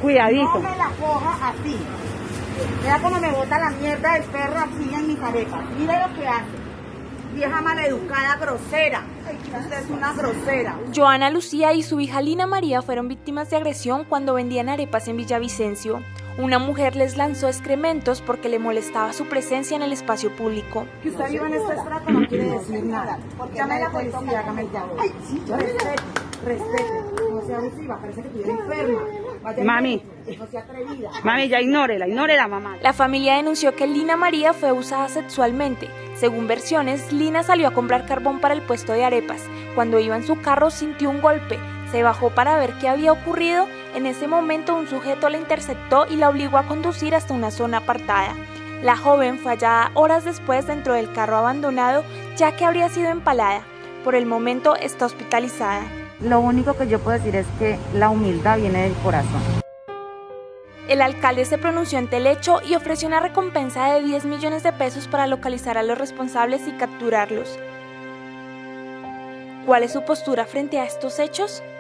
Cuidadito. No me la coja así. Mira cómo me bota la mierda del perro así en mis arepas. Mire lo que hace. Vieja maleducada, grosera. Usted es una grosera. Joana Lucía y su hija Lina María fueron víctimas de agresión cuando vendían arepas en Villavicencio. Una mujer les lanzó excrementos porque le molestaba su presencia en el espacio público. Que usted viva en este estrato no quiere decir nada. Llame a la policía, hágame el llamado. Respete. No sea abusiva, parece que estuviera enferma. Mami. No sea atrevida. Mami, ya ignórela, mamá. La familia denunció que Lina María fue abusada sexualmente. Según versiones, Lina salió a comprar carbón para el puesto de arepas. Cuando iba en su carro sintió un golpe. Se bajó para ver qué había ocurrido. En ese momento un sujeto la interceptó y la obligó a conducir hasta una zona apartada. La joven fue hallada horas después dentro del carro abandonado, ya que habría sido empalada. Por el momento está hospitalizada. Lo único que yo puedo decir es que la humildad viene del corazón. El alcalde se pronunció ante el hecho y ofreció una recompensa de 10 millones de pesos para localizar a los responsables y capturarlos. ¿Cuál es su postura frente a estos hechos?